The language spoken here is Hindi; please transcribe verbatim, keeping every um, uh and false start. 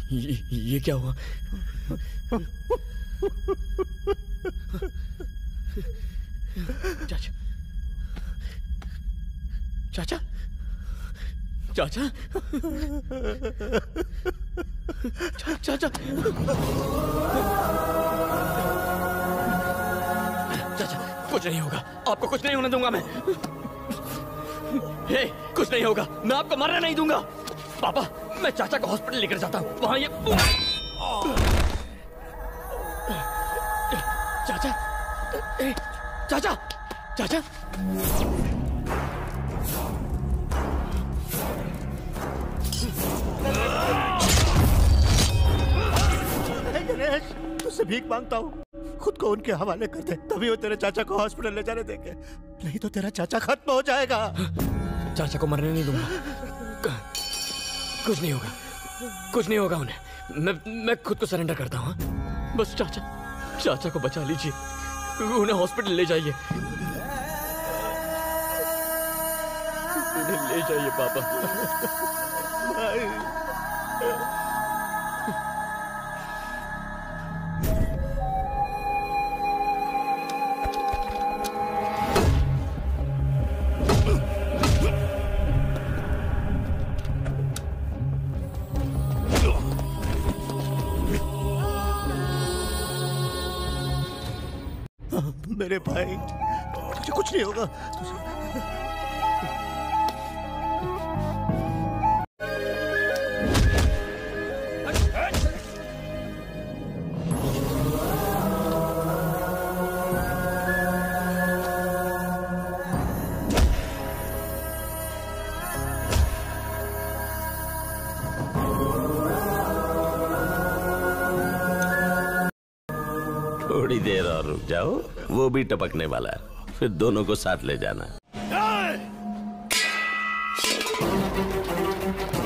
ये, ये क्या हुआ? चाचा, चाचा, चाचा, चाचा, चाचा, कुछ नहीं होगा, आपको कुछ नहीं होने दूंगा मैं। हे, कुछ नहीं होगा, मैं आपको मरने नहीं दूंगा। पापा, मैं चाचा को हॉस्पिटल लेकर जाता हूँ, वहां ये चाचा, ए, चाचा, चाचा, गणेश, तुझसे भीख मांगता हूँ, खुद को उनके हवाले कर दे, तभी वो तेरे चाचा को हॉस्पिटल ले जाने देंगे, नहीं तो तेरा चाचा खत्म हो जाएगा। चाचा को मरने नहीं दूंगा, कुछ नहीं होगा, कुछ नहीं होगा उन्हें, मैं मैं खुद को सरेंडर करता हूँ। बस चाचा, चाचा को बचा लीजिए, उन्हें हॉस्पिटल ले जाइए, उन्हें ले जाइए पापा। मेरे भाई, तुझे कुछ नहीं होगा, तुझे... थोड़ी देर और रुक जाओ, वो भी टपकने वाला है, फिर दोनों को साथ ले जाना।